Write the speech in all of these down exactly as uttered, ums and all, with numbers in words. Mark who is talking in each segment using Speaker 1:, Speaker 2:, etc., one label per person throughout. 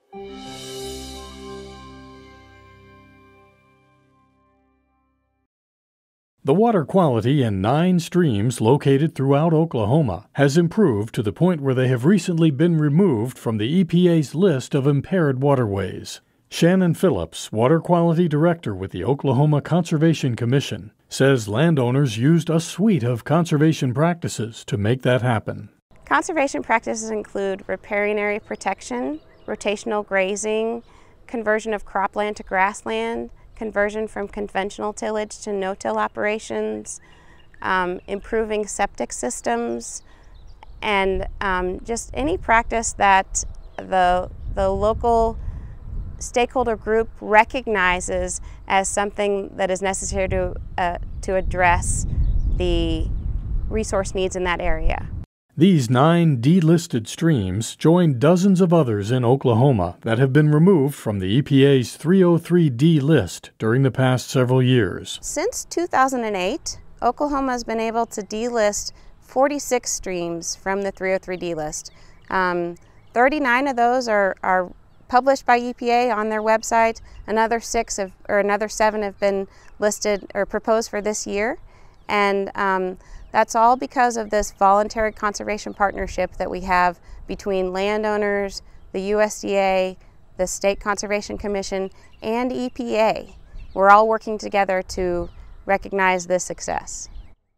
Speaker 1: The water quality in nine streams located throughout Oklahoma has improved to the point where they have recently been removed from the E P A's list of impaired waterways. Shannon Phillips, Water Quality Director with the Oklahoma Conservation Commission, says landowners used a suite of conservation practices to make that happen.
Speaker 2: Conservation practices include riparian area protection, rotational grazing, conversion of cropland to grassland, conversion from conventional tillage to no-till operations, um, improving septic systems, and um, just any practice that the, the local stakeholder group recognizes as something that is necessary to, uh, to address the resource needs in that area.
Speaker 1: These nine delisted streams join dozens of others in Oklahoma that have been removed from the E P A's three oh three D list during the past several years.
Speaker 2: Since two thousand eight, Oklahoma has been able to delist forty-six streams from the three oh three D list. Um, thirty-nine of those are, are published by E P A on their website. Another six have, or another seven have been listed or proposed for this year. And um, that's all because of this voluntary conservation partnership that we have between landowners, the U S D A, the State Conservation Commission, and E P A. We're all working together to recognize this success.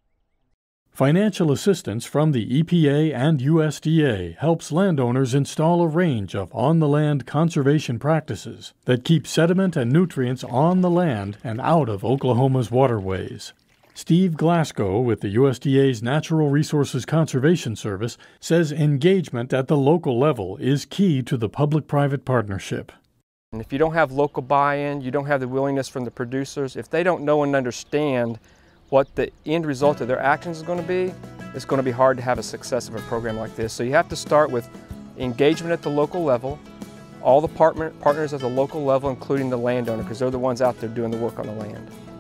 Speaker 1: Financial assistance from the E P A and U S D A helps landowners install a range of on-the-land conservation practices that keep sediment and nutrients on the land and out of Oklahoma's waterways. Steve Glasgow with the U S D A's Natural Resources Conservation Service says engagement at the local level is key to the public-private partnership.
Speaker 3: And if you don't have local buy-in, you don't have the willingness from the producers, if they don't know and understand what the end result of their actions is going to be, it's going to be hard to have a success of a program like this. So you have to start with engagement at the local level, all the partner, partners at the local level, including the landowner, because they're the ones out there doing the work on the land.